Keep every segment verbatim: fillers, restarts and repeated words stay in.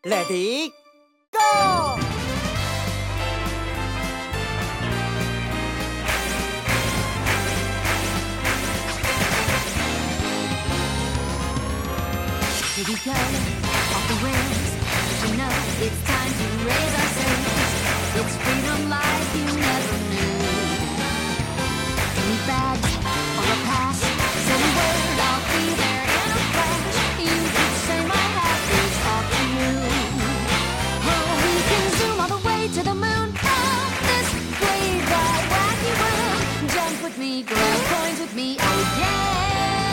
Ready, go! Here we go, off the rails. But you know it's time to raise our sails. It's freedom like you never knew. Any bags or a pass, send a word, I'll be there in a flash. You could say my hat is off to you. Oh, we can zoom all the way to the moon. Oh, this great wide wacky world. Jump with me, grab coins with me, oh yeah.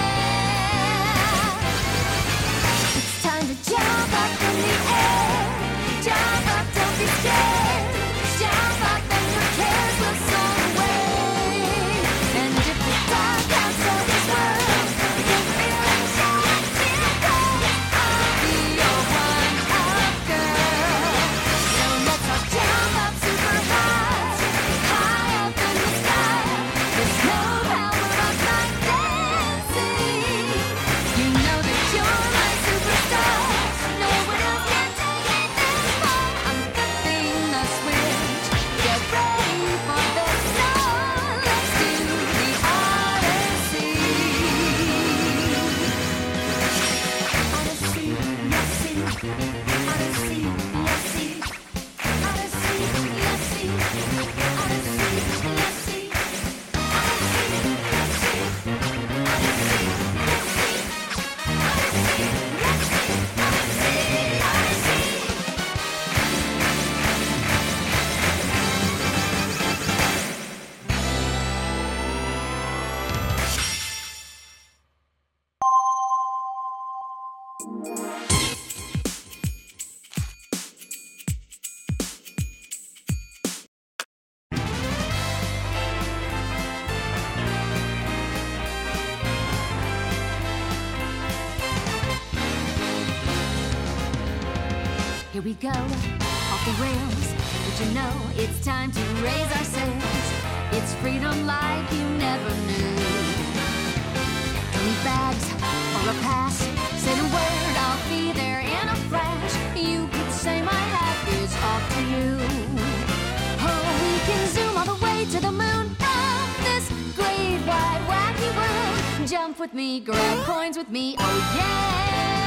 Time to jump up in the air. Jump up, don't be scared. Jump up and your cares will soar away. And if the dark outside this world, you can feel it shine till gold, I'll be your one-up girl. So let's all jump up super high, high up in the sky. There's no power of like dancing. You know that you're my superstar. No one else can take it this far. I'm flipping the switch. Get ready for this song. Let's do the Odyssey. Odyssey, yes, see. Odyssey, yes, see. Odyssey, yes, see. Odyssey, yes, see. Odyssey, yes, see. Here we go, off the rails. But you know it's time to raise our sails. It's freedom like you never knew. Any bags or a pass, say the word, I'll be there in a flash. You could say my hat is off to you. Oh, we can zoom all the way to the moon. Oh, this great wide wacky world. Jump with me, grab coins with me, oh yeah.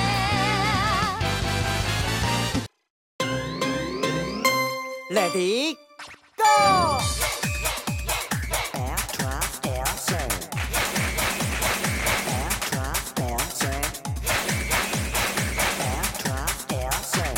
Ready, go! Aircraft dancing. Aircraft dancing. Aircraft dancing.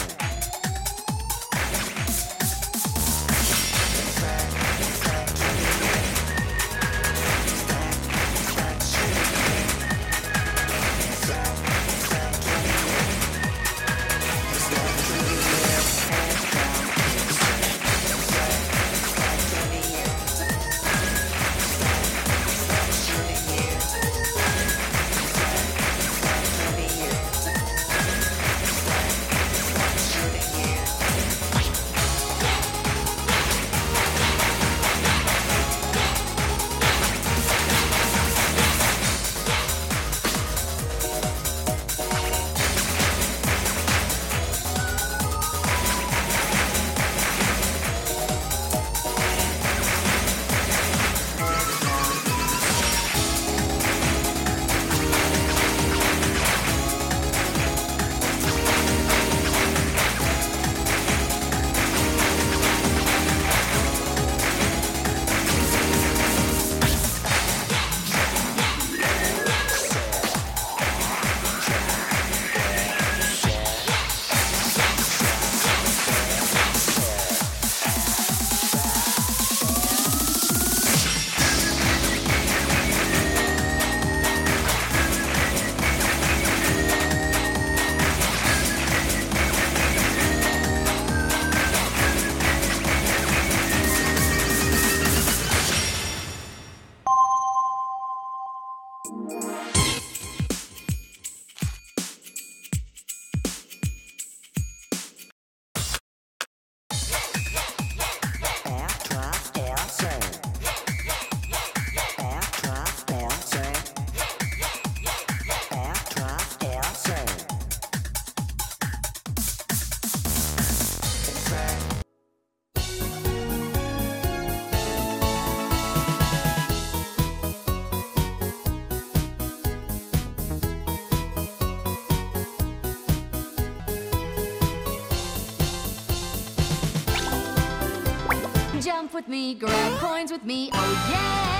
with me, grab coins with me, oh yeah.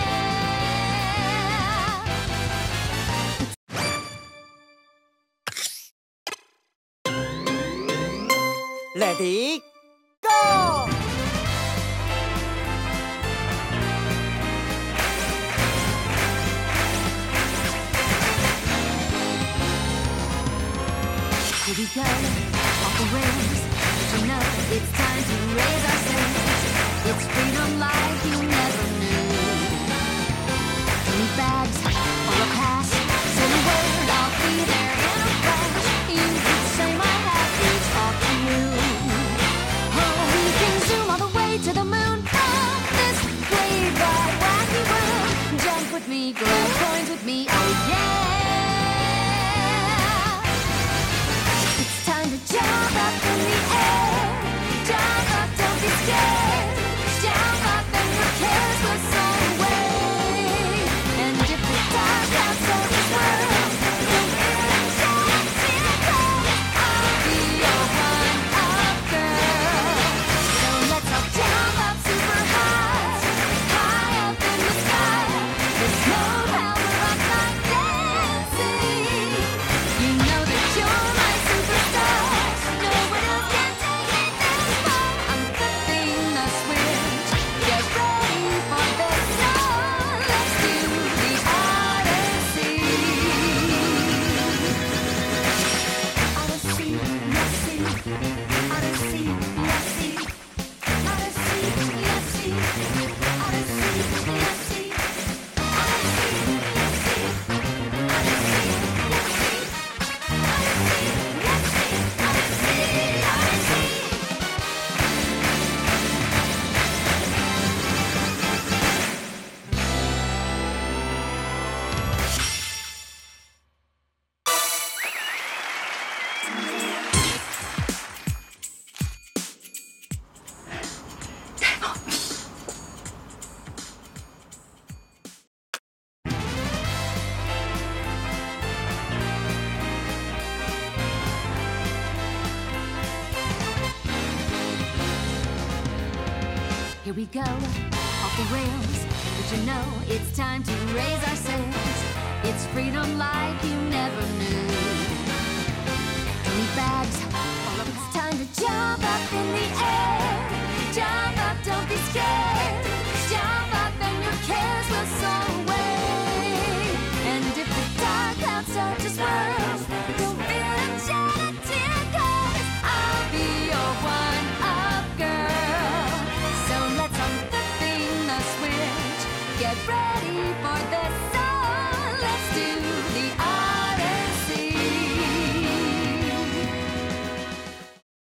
Ready, go! Here we go, off the rails. But you know it's time to raise our sails. It's freedom like you never knew. Twenty bags or a pass. Say the word, I'll be there in a flash. You could say my hat is off to you. Oh, we can zoom all the way to the moon. Oh, this played by wacky world. Jump with me, grab coins with me, oh yeah. Jump up in the air, jump up, don't be scared. Jump up and your cares will soar away. And if the dark outside this world, don't fear shout, feel cold. I'll be your one-up girl. So let's all jump up super high, high up in the sky. There's no power of like dancing. You know that you're my superstar. Here we go, off the rails. But you know it's time to raise our sails. It's freedom like you never knew. Twenty bags, all of it's time to jump up in the air.